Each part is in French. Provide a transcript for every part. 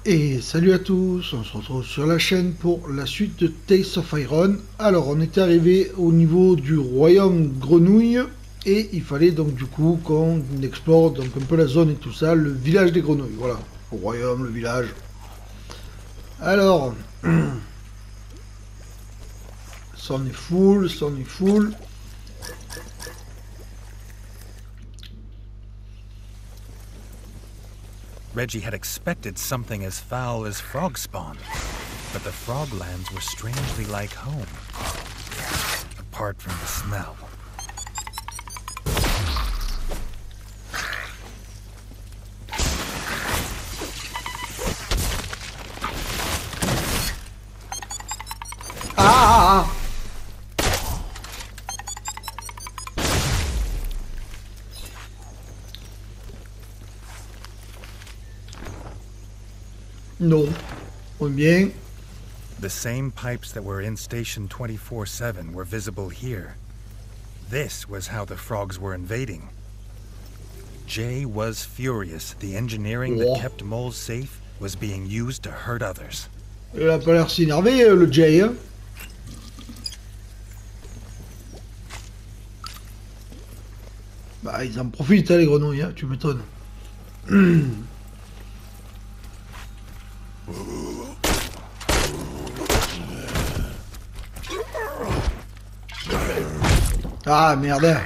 Et salut à tous, on se retrouve sur la chaîne pour la suite de Tales of Iron. Alors on était arrivé au niveau du royaume grenouille et il fallait donc du coup qu'on explore donc un peu la zone et tout ça, le village des grenouilles, voilà, le royaume, le village. Alors, ça on est full, ça on est full. Reggie had expected something as foul as frog spawn, but the froglands were strangely like home, apart from the smell. Ah! Non, on bien. The same pipes that were in station 24/7 were visible here. This was how the frogs were invading. Jay was furious. The engineering that kept moles safe was being used to hurt others. Il a pas l'air si énervé, le Jay, hein. Bah, ils en profitent, hein, les grenouilles, hein, tu m'étonnes. Ah, merde.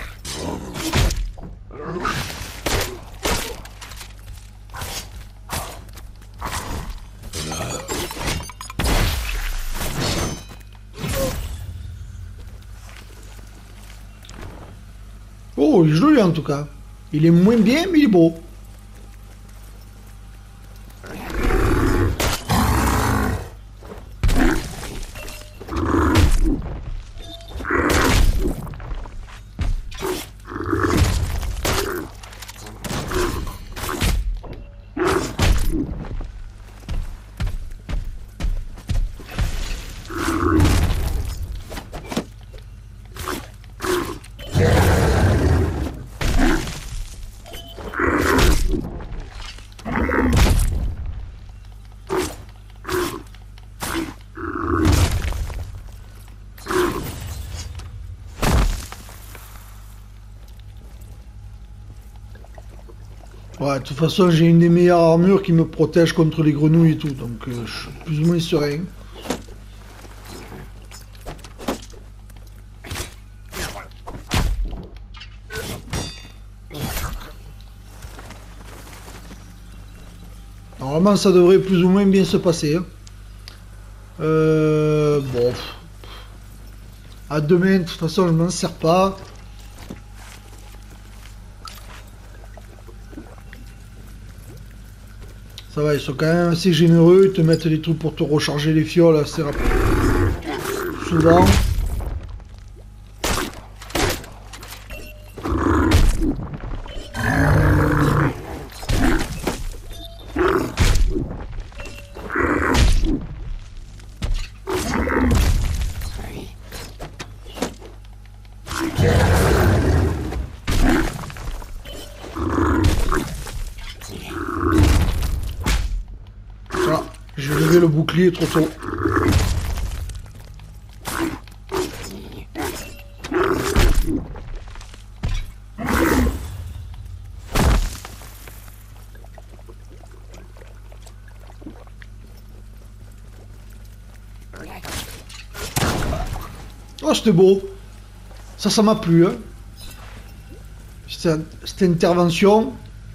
Oh, il est joli en tout cas. Il est moins bien, mais il est beau. Ouais, de toute façon, j'ai une des meilleures armures qui me protège contre les grenouilles et tout, donc je suis plus ou moins serein. Normalement, ça devrait plus ou moins bien se passer. Hein. Bon. À demain, de toute façon, je m'en sers pas. Ça va, ils sont quand même assez généreux, ils te mettent des trucs pour te recharger les fioles assez rapidement. Souvent. J'ai levé le bouclier trop tôt. Oh, c'était beau. Ça m'a plu. Hein. Cette intervention.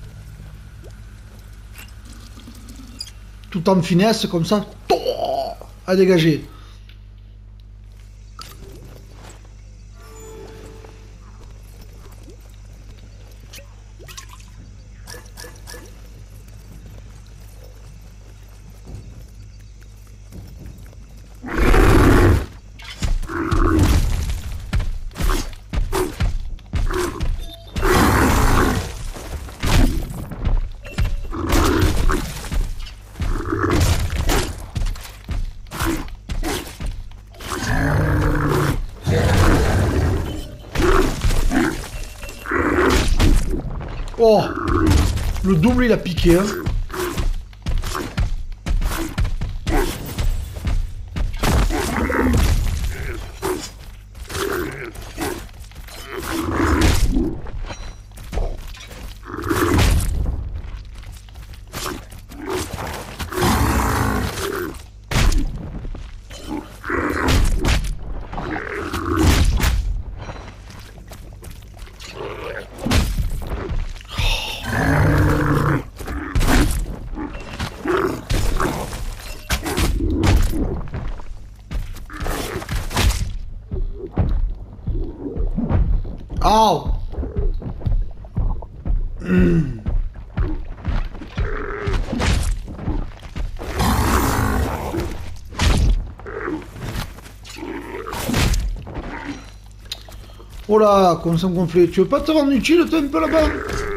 Tout en finesse, comme ça, à dégager. Oh, le double il a piqué hein. Oh. Oh là, qu'on s'en gonflait. Tu veux pas te rendre utile, toi, un peu là-bas?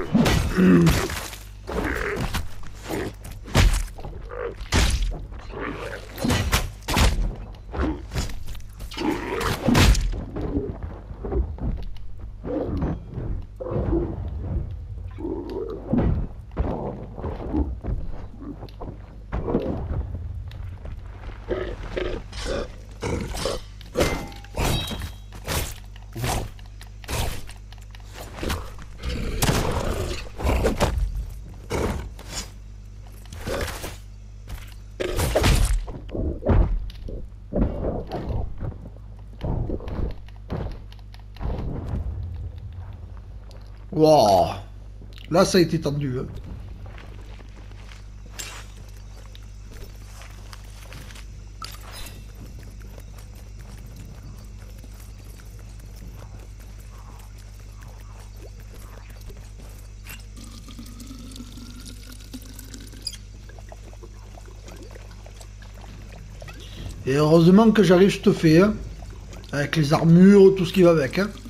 Wow. Là, ça a été tendu. Hein. Et heureusement que j'arrive, je te fais, hein, avec les armures, tout ce qui va avec. Hein.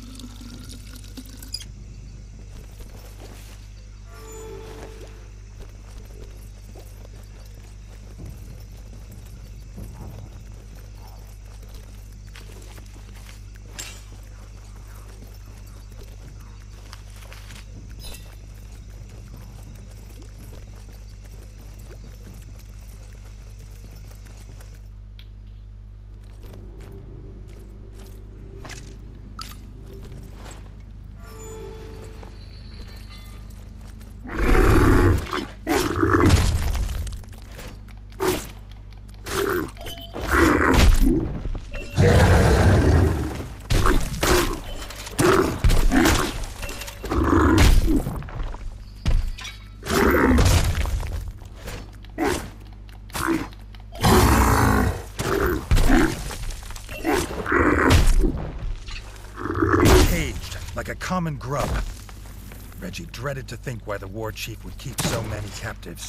Like a common grub. Reggie dreaded to think why the war chief would keep so many captives.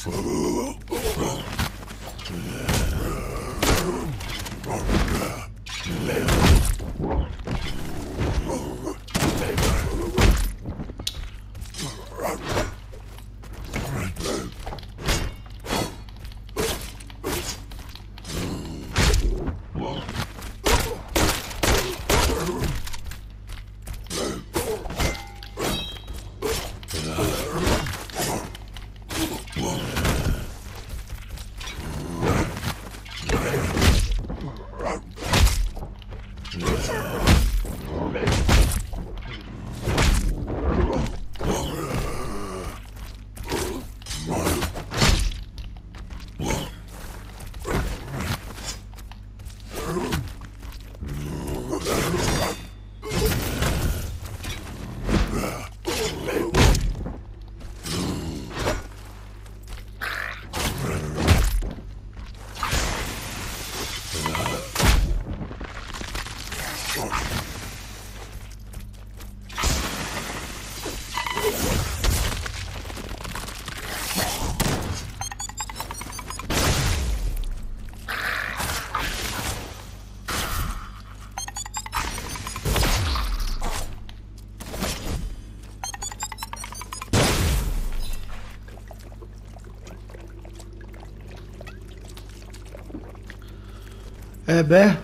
Eh ben...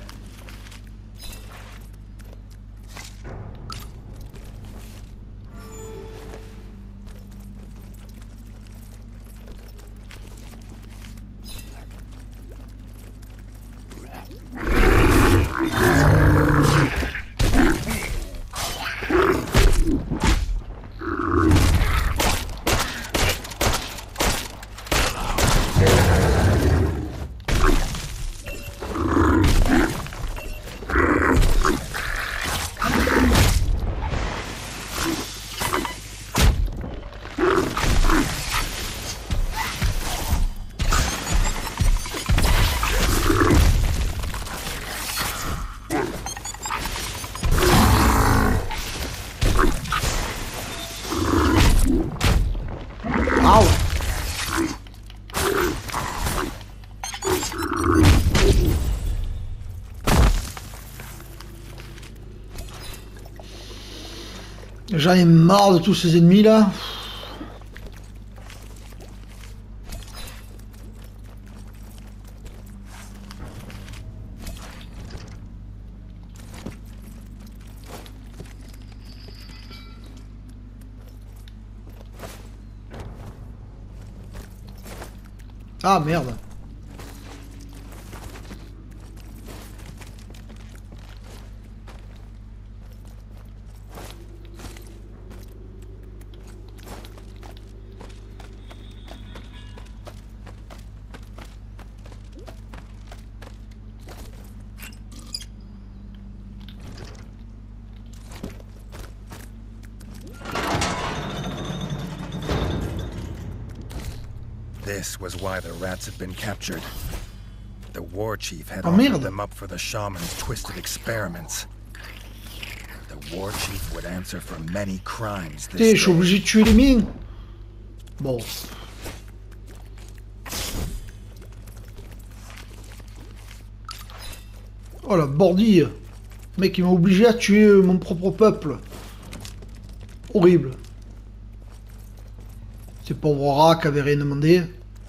J'en ai marre de tous ces ennemis là. Ah merde. This was why the rats had been captured. The war chief had Oh, offered merde. them up for the shaman's twisted experiments. The war chief would answer for many crimes Putain, this je suis day. obligé de tuer les miens. Bon. Oh la bordille. Mec, il m'a obligé à tuer mon propre peuple. Horrible. Ces pauvres rats qui avaient rien demandé.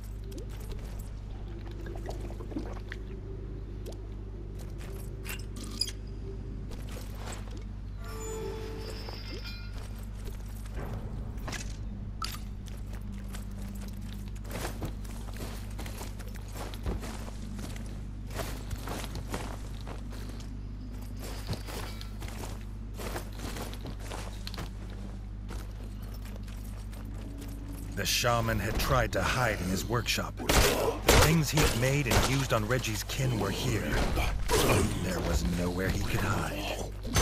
The shaman had tried to hide in his workshop. The things he'd made and used on Reggie's kin were here. There was nowhere he could hide.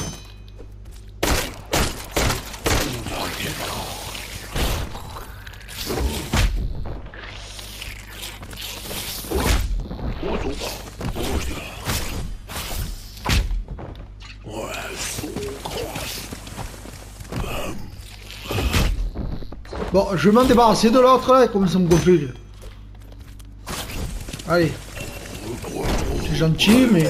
Bon, je vais m'en débarrasser de l'autre là, comme ça me gonfle. Allez. C'est gentil, mais...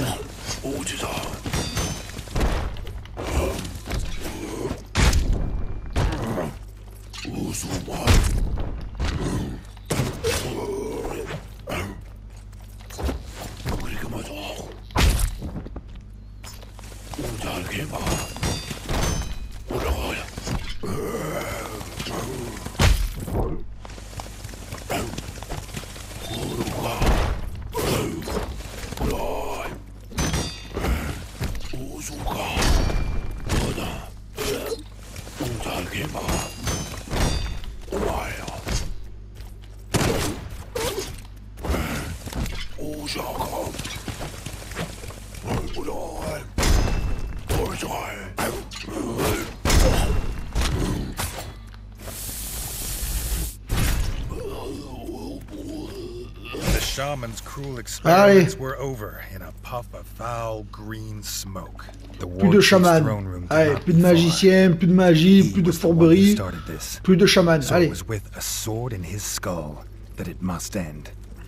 The shaman's cruel experiments were over in a puff of foul green smoke. The Plus war de chief's chaman. throne room did Allez, not plus de be far. magicien, plus de magie, He plus de was the one who fourberie, started this. plus de chaman. So Allez. it was with a sword in his skull that it must end.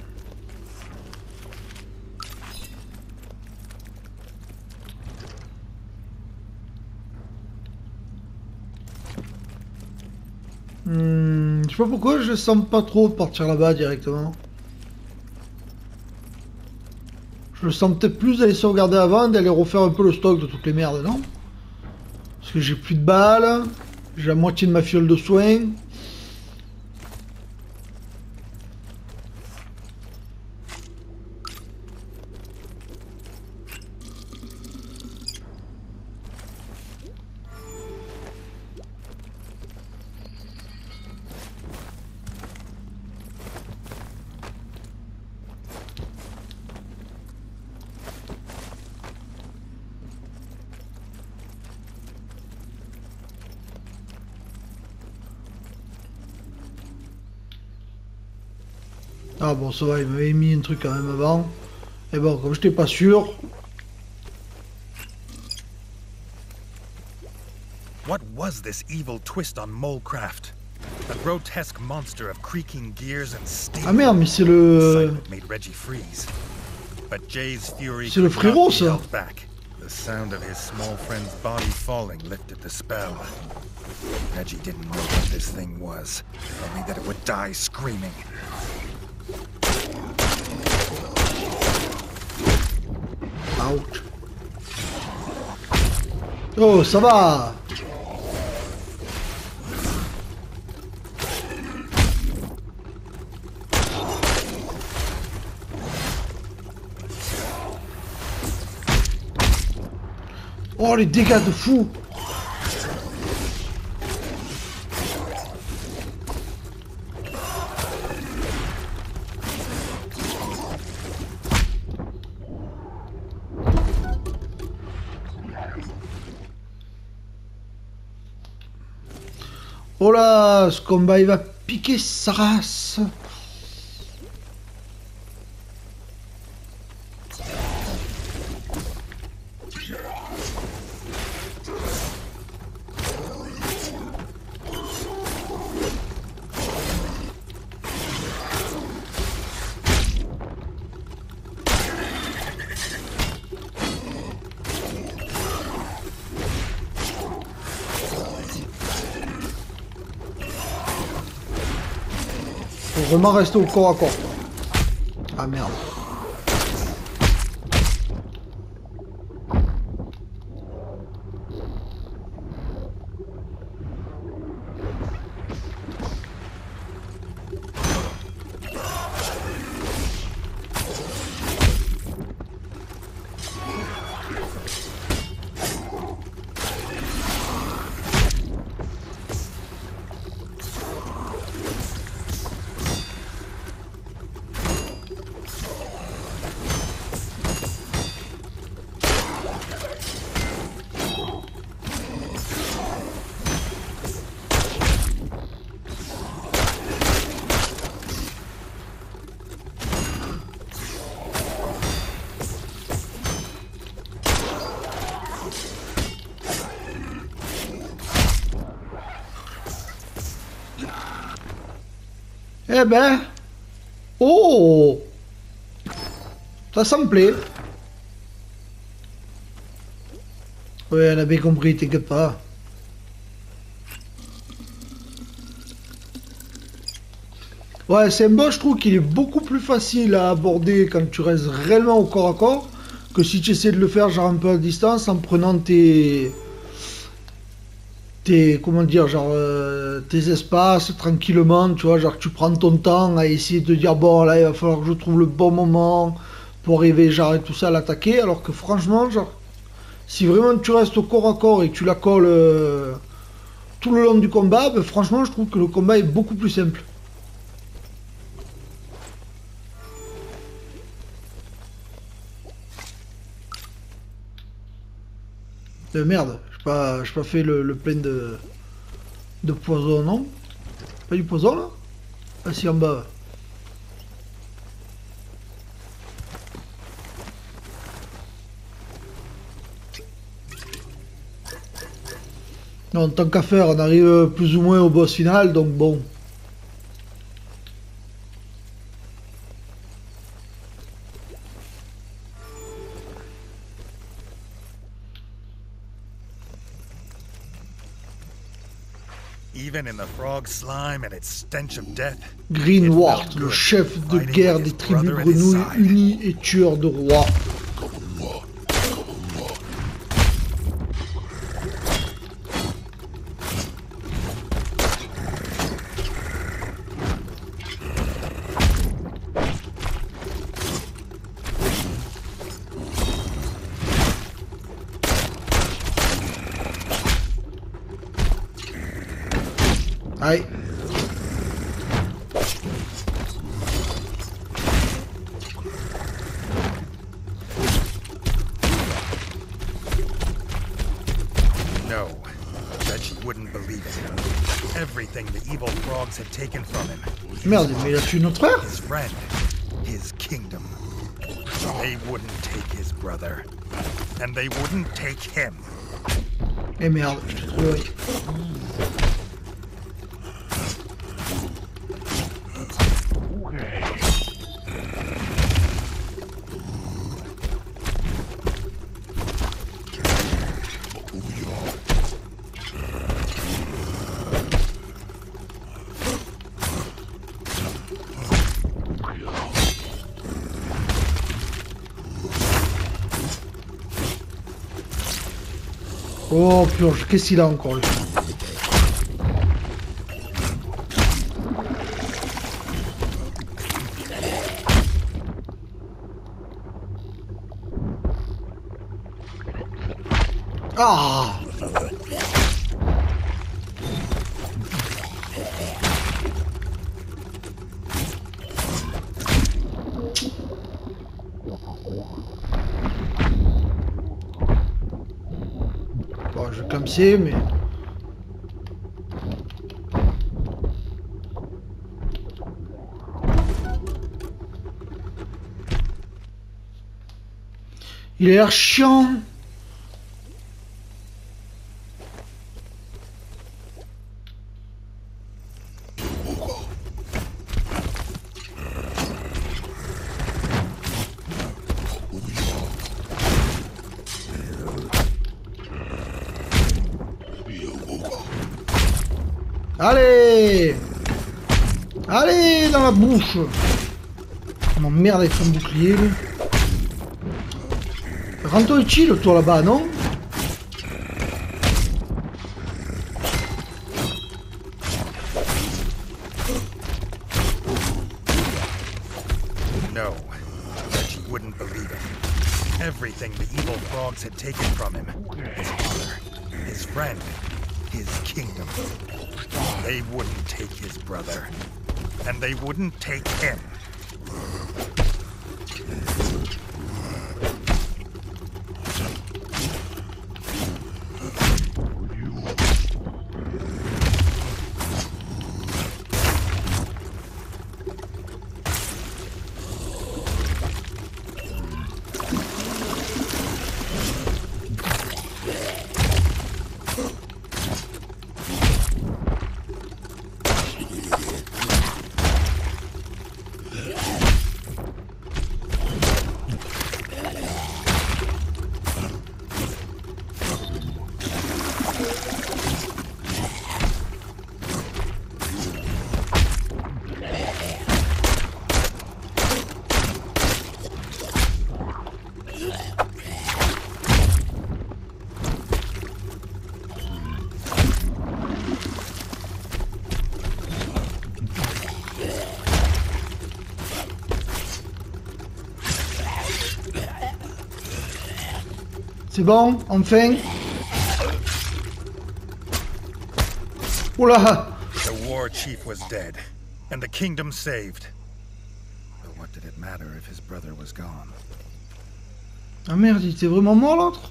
Je sais pas pourquoi je sens pas trop de partir là-bas directement. Je le sens peut-être plus d'aller sauvegarder avant, d'aller refaire un peu le stock de toutes les merdes, non? Parce que j'ai plus de balles, j'ai la moitié de ma fiole de soins. Ah bon, ça va, il m'avait mis un truc quand même avant. Et bon, comme j'étais pas sûr... What was this evil twist on Molecraft? A grotesque monster of creaking gears and steel. Ah merde, mais c'est le... Sight made Reggie freeze. But Jay's fury C'est le could not frérot, be ça. held back. The sound of his small friend's body falling lifted the spell. Reggie didn't know what this thing was, only that it would die screaming. Ouch. Oh, ça va. Oh, les dégâts de fou. Oh là, ce combat il va piquer sa race. Faut vraiment rester au corps à corps. Ah merde. Eh ben... Oh! Ça me plaît. Ouais, on a bien compris, t'inquiète pas. Ouais, c'est un boss, je trouve qu'il est beaucoup plus facile à aborder quand tu restes réellement au corps à corps que si tu essaies de le faire genre un peu à distance en prenant tes comment dire, genre tes espaces tranquillement, tu vois, genre tu prends ton temps à essayer de dire bon là il va falloir que je trouve le bon moment pour arriver genre et tout ça à l'attaquer, alors que franchement genre si vraiment tu restes au corps à corps et que tu la colles tout le long du combat, ben, franchement je trouve que le combat est beaucoup plus simple. Merde, j'ai pas fait le plein de poison, non? Pas du poison là? Ah si, en bas. Non, tant qu'à faire, on arrive plus ou moins au boss final, donc bon. Even in the frog slime and its stench of death, Greenward, le chef de guerre des tribus grenouilles unies et tueur de rois. Aïe. No, Reggie wouldn't believe it. Everything the evil frogs had taken from him. Merde, mais il a tué notre frère? His friend, his kingdom. They wouldn't take his brother, and they wouldn't take him. Eh merde, je t'ai trouvé. Oh purge, qu'est-ce qu'il a encore lui? Ah! Bon, je vais clamser, mais... Il a l'air chiant. Allez! Allez, dans la bouche! On m'emmerde avec son bouclier, lui. Rends-toi utile, toi, là-bas, non? No, Reggie wouldn't believe it. Everything the evil frogs had taken from him. His honor, his friend, his kingdom. They wouldn't take his brother. And they wouldn't take him. C'est bon, enfin. Oula! The war chief was dead, and the kingdom saved. But what did it matter if his brother was gone? Ah merde, il était vraiment mort l'autre?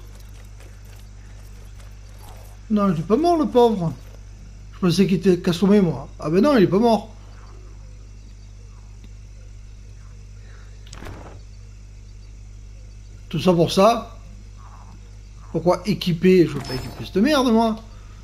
Non, il était pas mort le pauvre. Je pensais qu'il était assommé moi. Ah ben non, il est pas mort. Tout ça pour ça? Pourquoi équiper? Je veux pas équiper cette merde moi.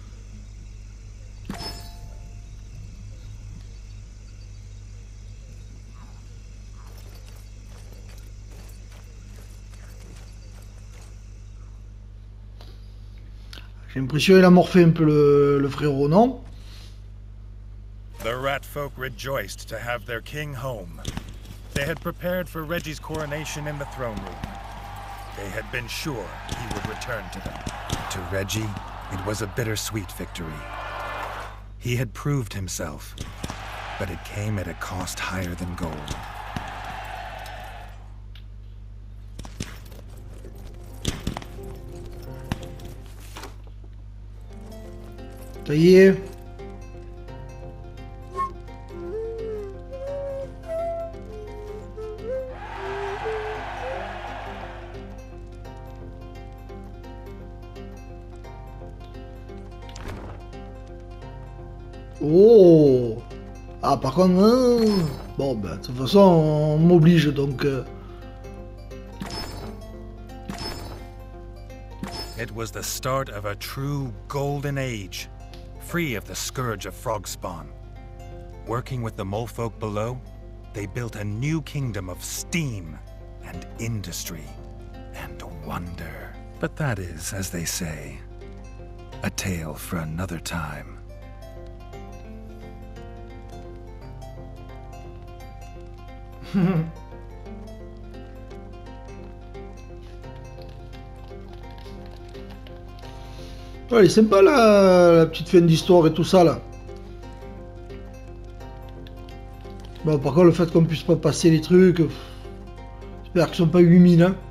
J'ai l'impression qu'il a morphé un peu le frérot, non? The rat folk rejoiced to have their king home. They had prepared for Reggie's coronation in the throne room. They had been sure he would return to them. To Reggie, it was a bittersweet victory. He had proved himself, but it came at a cost higher than gold. Ça y est. Oh! Ah, par contre, bon, ben, de toute façon, on m'oblige, donc... It was the start of a true golden age, free of the scourge of frog spawn. Working with the molefolk below, they built a new kingdom of steam and industry and wonder. But that is, as they say, a tale for another time. Ouais, elle est sympa la petite fin d'histoire et tout ça là. Bon, par contre, le fait qu'on puisse pas passer les trucs, j'espère qu'ils sont pas 8000, hein.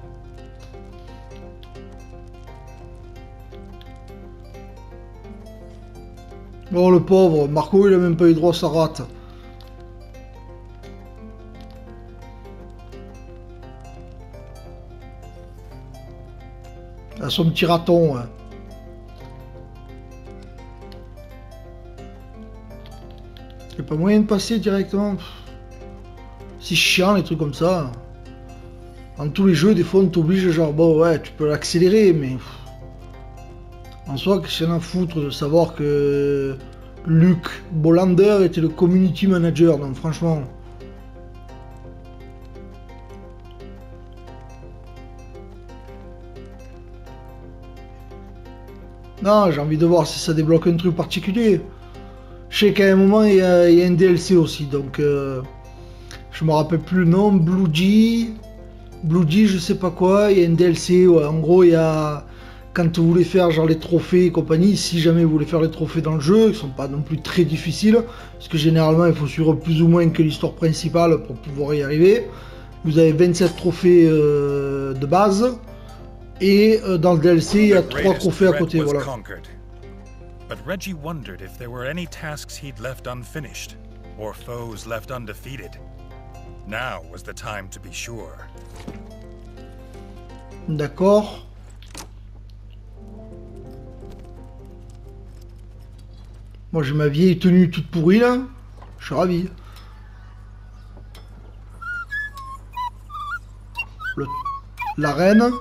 Bon, le pauvre, Marco, il a même pas eu droit à sa rate. À son petit raton, hein. Il n'y a pas moyen de passer directement. C'est chiant les trucs comme ça. Dans tous les jeux, des fois on t'oblige genre bon ouais tu peux l'accélérer mais en soi que c'est rien à foutre de savoir que Luc Bolander était le community manager, donc franchement. Non, j'ai envie de voir si ça débloque un truc particulier. Je sais qu'à un moment il y a un DLC aussi, donc je me rappelle plus le nom, Blue G, je sais pas quoi, il y a un DLC, ouais, en gros il y a, quand vous voulez faire genre les trophées et compagnie, si jamais vous voulez faire les trophées dans le jeu, ils sont pas non plus très difficiles, parce que généralement il faut suivre plus ou moins que l'histoire principale pour pouvoir y arriver. Vous avez 27 trophées de base, et dans le DLC il y a 3 trophées à côté, voilà. But Reggie wondered if there were any tasks he'd left unfinished, or foes left undefeated. Now was the time to be sure. D'accord. Moi j'ai ma vieille tenue toute pourrie là. Je suis ravi. La reine.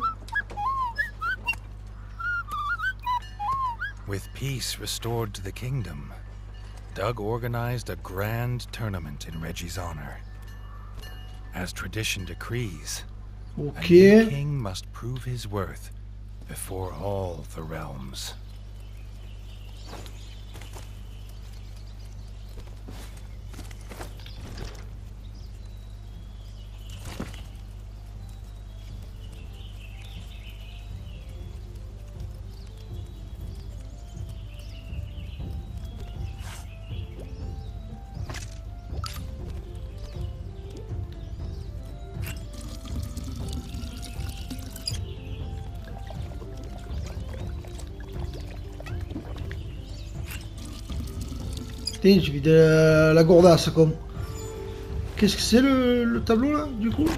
With peace restored to the kingdom, Doug organized a grand tournament in Reggie's honor. As tradition decrees, a new king must prove his worth before all the realms. Putain, j'ai vidé la gourdasse comme. Qu'est-ce que c'est le tableau là du coup?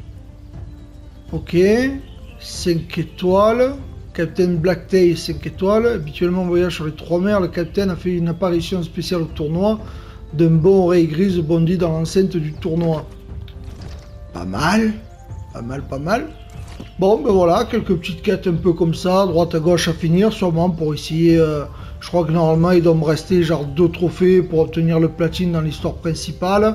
Ok. 5 étoiles. Captain Blacktail 5 étoiles. Habituellement en voyage sur les 3 mers, le capitaine a fait une apparition spéciale au tournoi d'un bon oreille grise bondi dans l'enceinte du tournoi. Pas mal. Pas mal, pas mal. Bon, ben voilà, quelques petites quêtes un peu comme ça, droite à gauche à finir, sûrement pour essayer... je crois que normalement, il doit me rester genre 2 trophées pour obtenir le platine dans l'histoire principale.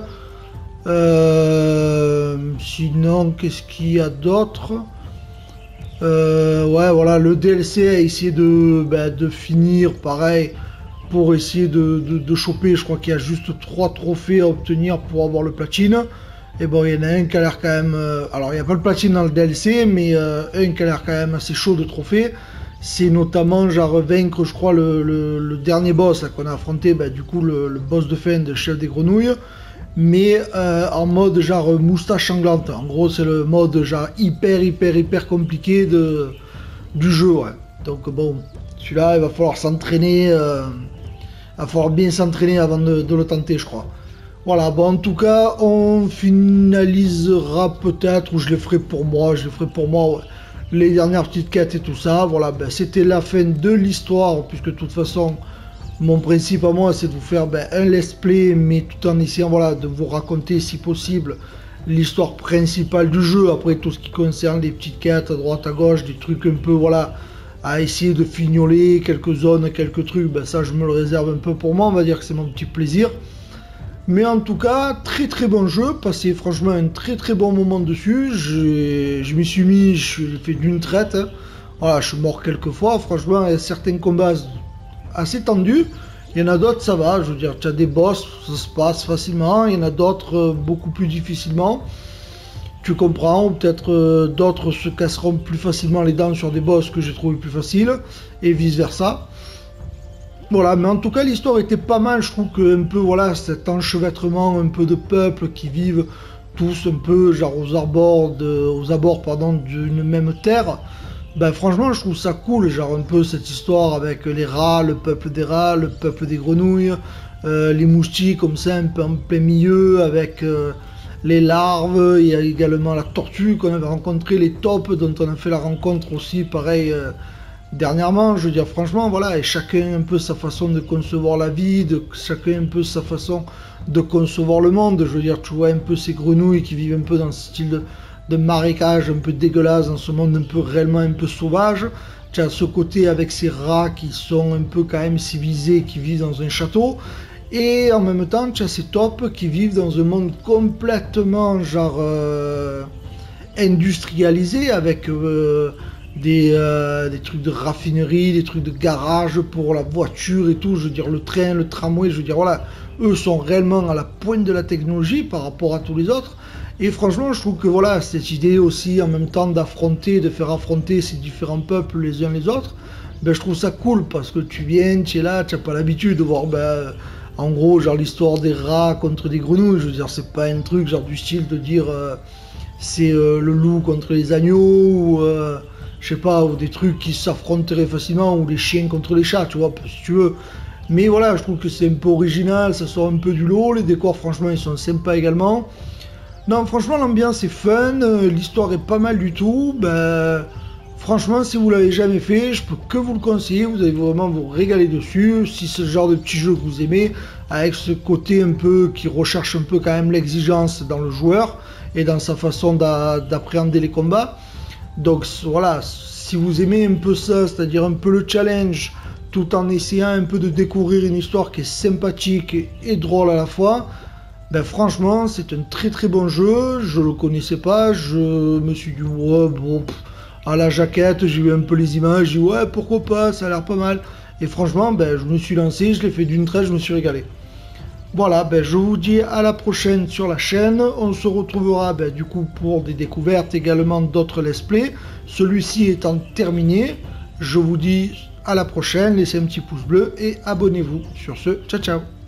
Sinon, qu'est-ce qu'il y a d'autre? Ouais, voilà, le DLC a essayé de finir, pareil, pour essayer de choper. Je crois qu'il y a juste 3 trophées à obtenir pour avoir le platine. Et bon, il y en a un qui a l'air quand même... alors, il n'y a pas le platine dans le DLC, mais un qui a l'air quand même assez chaud de trophée. C'est notamment, genre, vaincre, je crois, le dernier boss qu'on a affronté, du coup, le boss de fin de Chef des Grenouilles. Mais en mode, genre, moustache sanglante. En gros, c'est le mode, genre, hyper compliqué du jeu, ouais. Donc, bon, celui-là, il va falloir s'entraîner. Il va falloir bien s'entraîner avant de le tenter, je crois. Voilà, bon, en tout cas, on finalisera peut-être, ou je le ferai pour moi, ouais, les dernières petites quêtes et tout ça. Voilà, c'était la fin de l'histoire, puisque de toute façon, mon principe à moi, c'est de vous faire un let's play, mais tout en essayant, voilà, de vous raconter, si possible, l'histoire principale du jeu. Après, tout ce qui concerne les petites quêtes à droite, à gauche, des trucs un peu, voilà, à essayer de fignoler, quelques zones, quelques trucs, ça, je me le réserve un peu pour moi, on va dire que c'est mon petit plaisir. Mais en tout cas, très bon jeu, passé franchement un très bon moment dessus, je m'y suis mis, je l'ai fait d'une traite, hein. Voilà, je suis mort quelques fois, franchement, il y a certains combats assez tendus, il y en a d'autres ça va, je veux dire, tu as des boss, ça se passe facilement, il y en a d'autres beaucoup plus difficilement, tu comprends, ou peut-être d'autres se casseront plus facilement les dents sur des boss que j'ai trouvé plus faciles, et vice versa. Voilà, mais en tout cas l'histoire était pas mal, je trouve que un peu voilà cet enchevêtrement un peu de peuples qui vivent tous un peu genre aux abords pardon, d'une même terre. Ben franchement je trouve ça cool, genre un peu cette histoire avec les rats, le peuple des rats, le peuple des grenouilles, les moustiques comme ça un peu en plein milieu avec les larves, il y a également la tortue qu'on avait rencontré, les taupes dont on a fait la rencontre aussi pareil dernièrement, je veux dire franchement voilà, et chacun un peu sa façon de concevoir la vie, chacun un peu sa façon de concevoir le monde, je veux dire tu vois un peu ces grenouilles qui vivent un peu dans ce style de marécage un peu dégueulasse dans ce monde un peu réellement un peu sauvage, tu as ce côté avec ces rats qui sont un peu quand même civilisés, qui vivent dans un château, et en même temps tu as ces taupes qui vivent dans un monde complètement genre industrialisé avec des trucs de raffinerie, des trucs de garage pour la voiture et tout, je veux dire le train, le tramway, je veux dire voilà, eux sont réellement à la pointe de la technologie par rapport à tous les autres, et franchement je trouve que voilà, cette idée aussi en même temps d'affronter, de faire affronter ces différents peuples les uns les autres, ben je trouve ça cool parce que tu viens, tu es là, tu n'as pas l'habitude de voir en gros genre l'histoire des rats contre des grenouilles, je veux dire c'est pas un truc genre du style de dire c'est le loup contre les agneaux ou je sais pas, ou des trucs qui s'affronteraient facilement, ou les chiens contre les chats, tu vois, si tu veux. Mais voilà, je trouve que c'est un peu original, ça sort un peu du lot, les décors franchement ils sont sympas également. Non, franchement l'ambiance est fun, l'histoire est pas mal du tout, ben... Franchement, si vous l'avez jamais fait, je peux que vous le conseiller, vous allez vraiment vous régaler dessus, si c'est le genre de petit jeu que vous aimez, avec ce côté un peu qui recherche un peu quand même l'exigence dans le joueur, et dans sa façon d'appréhender les combats. Donc voilà, si vous aimez un peu ça, c'est-à-dire un peu le challenge, tout en essayant un peu de découvrir une histoire qui est sympathique et drôle à la fois, ben franchement c'est un très très bon jeu, je le connaissais pas, je me suis dit ouais bon, à la jaquette, j'ai vu un peu les images, j'ai dit ouais pourquoi pas, ça a l'air pas mal, et franchement ben je me suis lancé, je l'ai fait d'une traite, je me suis régalé. Voilà, ben, je vous dis à la prochaine sur la chaîne. On se retrouvera ben, du coup pour des découvertes également d'autres let's play. Celui-ci étant terminé, je vous dis à la prochaine. Laissez un petit pouce bleu et abonnez-vous. Sur ce, ciao ciao.